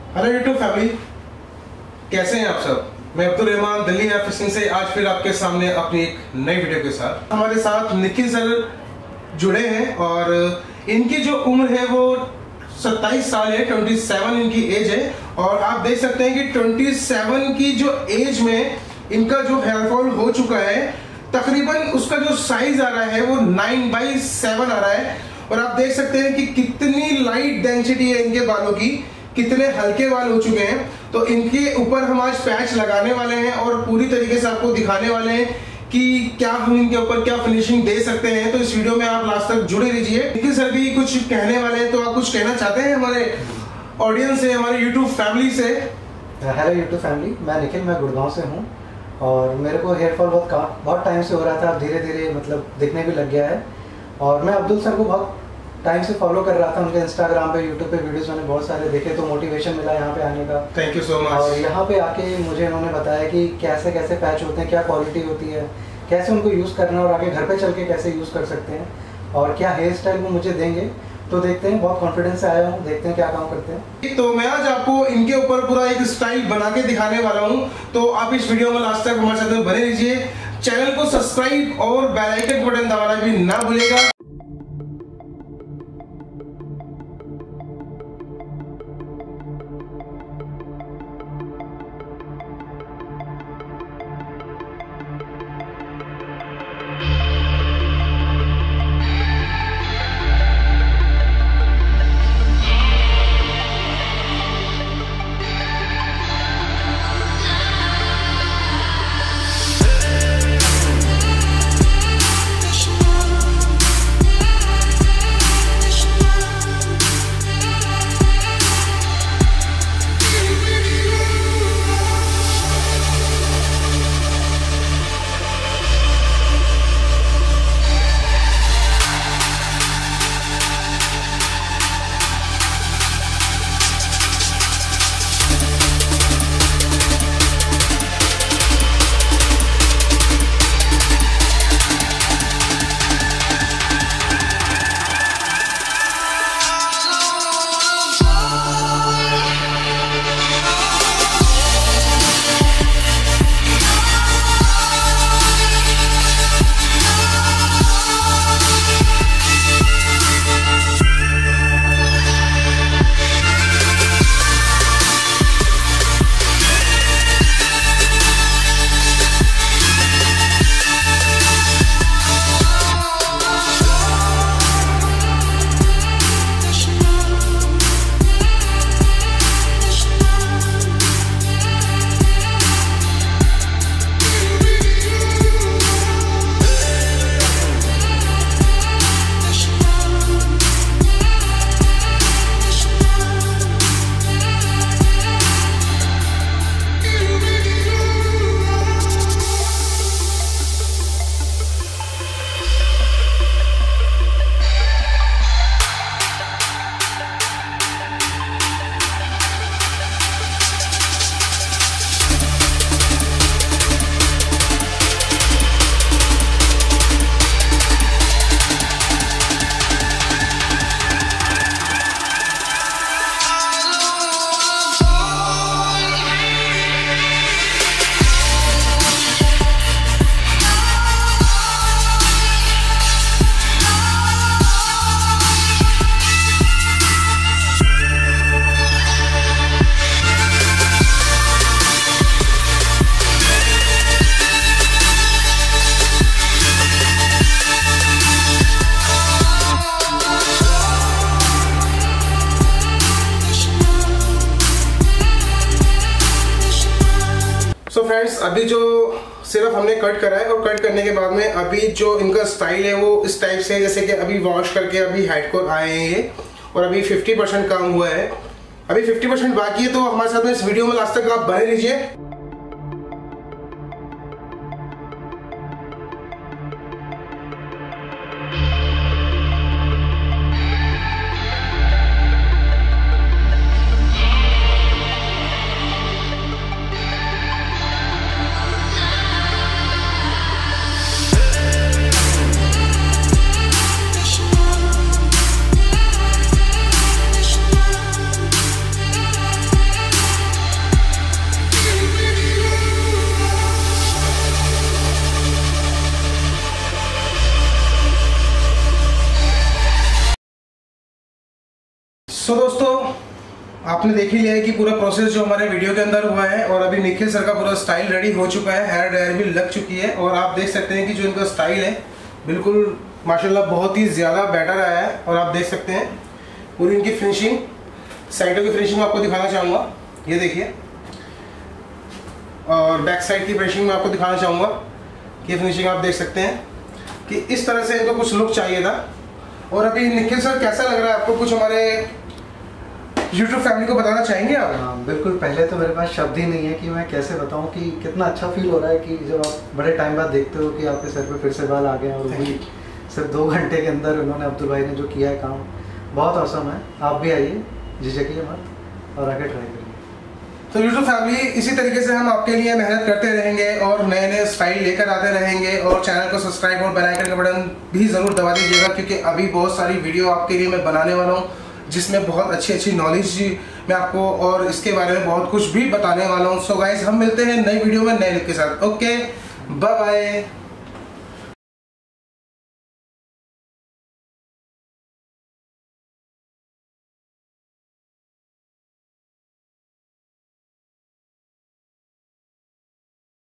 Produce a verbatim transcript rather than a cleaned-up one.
Hello YouTube family, कैसे हैं आप सब। मैं अब्दुल रहमान दिल्ली एयर फिशिंग से आज फिर आपके सामने अपनी एक नई वीडियो के साथ। हमारे साथ निखिल सर जुड़े हैं और इनकी जो उम्र है वो सत्ताईस साल है, सत्ताईस इनकी एज है। और आप देख सकते हैं कि सत्ताईस की जो एज में इनका जो हेयर फॉल हो चुका है, तकरीबन उसका जो साइज आ रहा है वो नाइन बाई सेवन आ रहा है। और आप देख सकते हैं कि कितनी लाइट डेंसिटी है इनके बालों की, कितने हल्के बाल हो चुके हैं। तो इनके ऊपर हम आज पैच लगाने वाले हैं और पूरी तरीके से आपको दिखाने वाले हैं कि क्या हम इनके ऊपर क्या फिनिशिंग दे सकते हैं। तो इस वीडियो में आप लास्ट तक जुड़े रहिए। निखिल सर भी कुछ कहने वाले हैं, तो आप कुछ कहना चाहते हैं हमारे ऑडियंस से, हमारे यूट्यूब फैमिली से। हेलो यूट्यूब फैमिली, मैं निखिल, मैं गुड़गांव से हूँ और मेरे को हेयर फॉल बहुत बहुत टाइम से हो रहा था, धीरे धीरे मतलब दिखने भी लग गया है। और मैं अब्दुल सर को बहुत टाइम से फॉलो कर रहा था, उनके इंस्टाग्राम पे, यूट्यूब पे वीडियोस मैंने बहुत सारे देखे, तो मोटिवेशन मिला यहाँ पे आने का। Thank you so much. और यहाँ पे आके मुझे उन्होंने बताया कि कैसे कैसे पैच होते हैं, क्या क्वालिटी होती है, कैसे उनको यूज़ करना है और आगे घर पे चल के कैसे यूज़ कर सकते हैं, और क्या हेयर स्टाइल वो मुझे देंगे। तो देखते हैं, बहुत कॉन्फिडेंस से आया हूँ, देखते हैं क्या काम करते हैं। तो मैं आज आपको इनके ऊपर पूरा एक स्टाइल बना के दिखाने वाला हूँ, तो आप इस वीडियो में लास्ट तक हमारे साथ बने रहिए। चैनल को सब्सक्राइब और बेल आइकन बटन दबाना भी ना भूलिएगा। फ्रेंड्स, अभी जो सिर्फ हमने कट करा है और कट करने के बाद में अभी जो इनका स्टाइल है वो इस टाइप से है, जैसे कि अभी वॉश करके अभी हेड को आए हैं ये, और अभी फिफ्टी परसेंट काम हुआ है, अभी फिफ्टी परसेंट बाकी है। तो हमारे साथ में इस वीडियो में लास्ट तक आप बने रहिए। आपने देख ही लिया है कि पूरा प्रोसेस जो हमारे वीडियो के अंदर हुआ है और अभी निखिल सर का पूरा स्टाइल रेडी हो चुका है, हेयर ड्रायर भी लग चुकी है और आप देख सकते हैं कि जो इनका स्टाइल है बिल्कुल माशाल्लाह बहुत ही ज़्यादा बेटर आया है। और आप देख सकते हैं पूरी इनकी फिनिशिंग, साइडों की फिनिशिंग आपको दिखाना चाहूँगा, ये देखिए, और बैक साइड की फिनिशिंग मैं आपको दिखाना चाहूँगा कि फिनिशिंग आप देख सकते हैं कि इस तरह से इनको कुछ लुक चाहिए था। और अभी निखिल सर कैसा लग रहा है आपको, कुछ हमारे यूट्यूब फैमिली को बताना चाहेंगे आप? हाँ बिल्कुल, पहले तो मेरे पास शब्द ही नहीं है कि मैं कैसे बताऊं कि कितना अच्छा फील हो रहा है कि जब आप बड़े टाइम बाद देखते हो कि आपके सर पे फिर से बाल आ गए और वो भी सिर्फ दो घंटे के अंदर उन्होंने, अब्दुल भाई ने जो किया है काम बहुत औसम है। आप भी आइए, झिझकिए मत और आके ट्राई करिए। तो यूट्यूब फैमिली इसी तरीके से हम आपके लिए मेहनत करते रहेंगे और नए नए स्टाइल लेकर आते रहेंगे। और चैनल को सब्सक्राइब और बेल आइकन का बटन भी ज़रूर दबा दीजिएगा क्योंकि अभी बहुत सारी वीडियो आपके लिए मैं बनाने वाला हूँ जिसमें बहुत अच्छी अच्छी नॉलेज मैं आपको और इसके बारे में बहुत कुछ भी बताने वाला हूँ। सो गाइस, हम मिलते हैं नई वीडियो में नए लुक के साथ। Okay, bye bye.